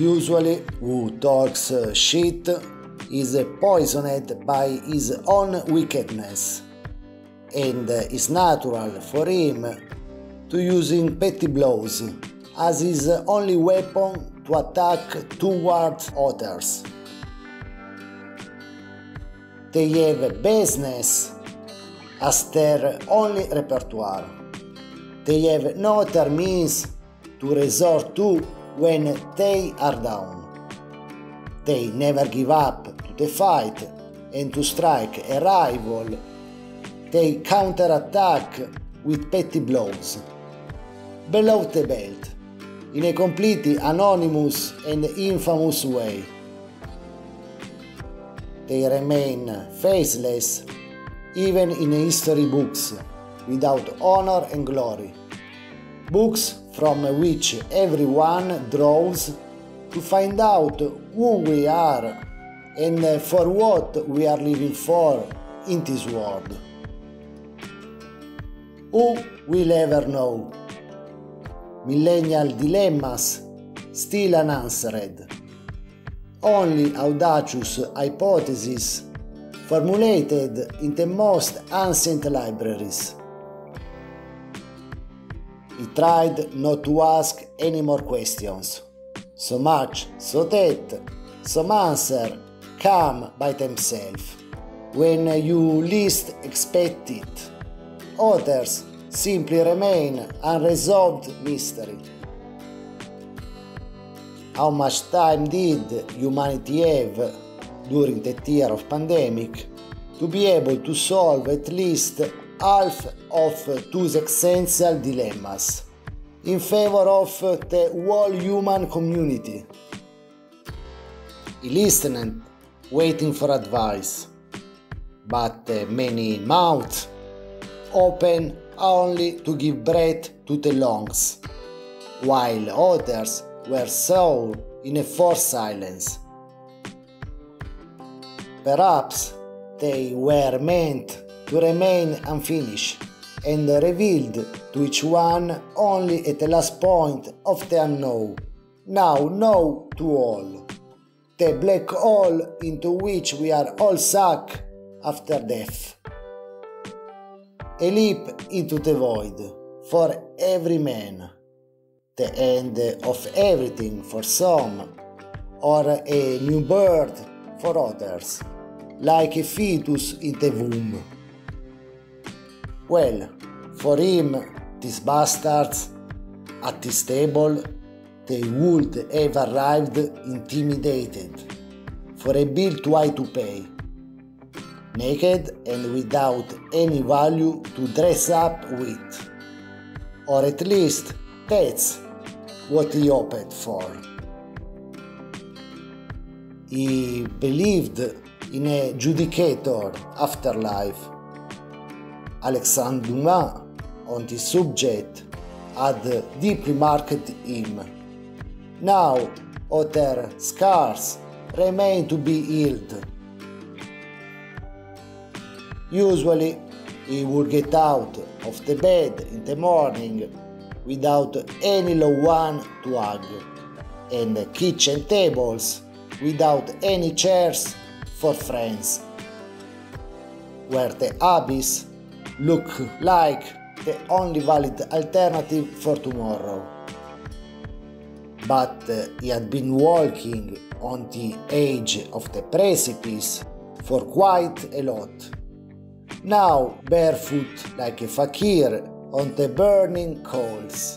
usually who talks shit is poisoned by his own wickedness, and it's natural for him to using petty blows as his only weapon to attack towards others. They have business as their only repertoire. They have no other means to resort to when they are down. They never give up to the fight, and to strike a rival, they counterattack with petty blows. Below the belt, in a completely anonymous and infamous way. They remain faceless even in history books, without honor and glory. Books from which everyone draws to find out who we are and for what we are living for in this world. Who will ever know? Millennial dilemmas still unanswered. Only audacious hypotheses formulated in the most ancient libraries. He tried not to ask any more questions, so much so that some answers come by themselves when you least expect it. Others simply remain unresolved mystery. How much time did humanity have during the year of pandemic to be able to solve at least half of those essential dilemmas in favor of the whole human community? He listened, waiting for advice, but many mouths open only to give breath to the lungs, while others were sown in a forced silence. Perhaps they were meant to remain unfinished and revealed to each one only at the last point of the unknown, now known to all, the black hole into which we are all sucked after death. A leap into the void for every man, the end of everything for some, or a new birth for others, like a fetus in the womb. Well, for him, these bastards, at this table, they would have arrived intimidated, for a bill too high to pay, naked and without any value to dress up with, or at least that's what he hoped for. He believed in a judicator afterlife. Alexandre Dumas, on this subject, had deeply marked him. Now, other scars remain to be healed. Usually, he would get out of the bed in the morning without any loved one to hug, and kitchen tables without any chairs for friends, where the abyss looked like the only valid alternative for tomorrow. But he had been walking on the edge of the precipice for quite a lot. Now barefoot like a fakir on the burning coals.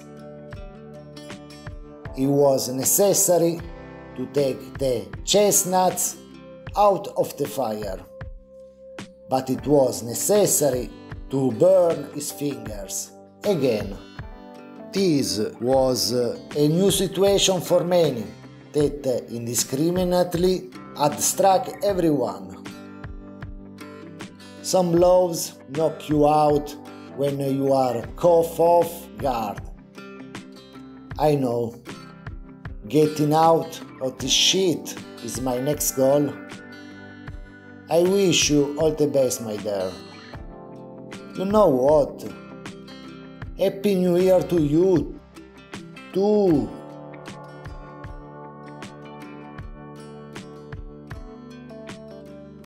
It was necessary to take the chestnuts out of the fire, but it was necessary to burn his fingers again. This was a new situation for many that indiscriminately had struck everyone. Some blows knock you out when you are caught off guard. I know. Getting out of this shit is my next goal. I wish you all the best, my dear. You know what? Happy New Year to you, too.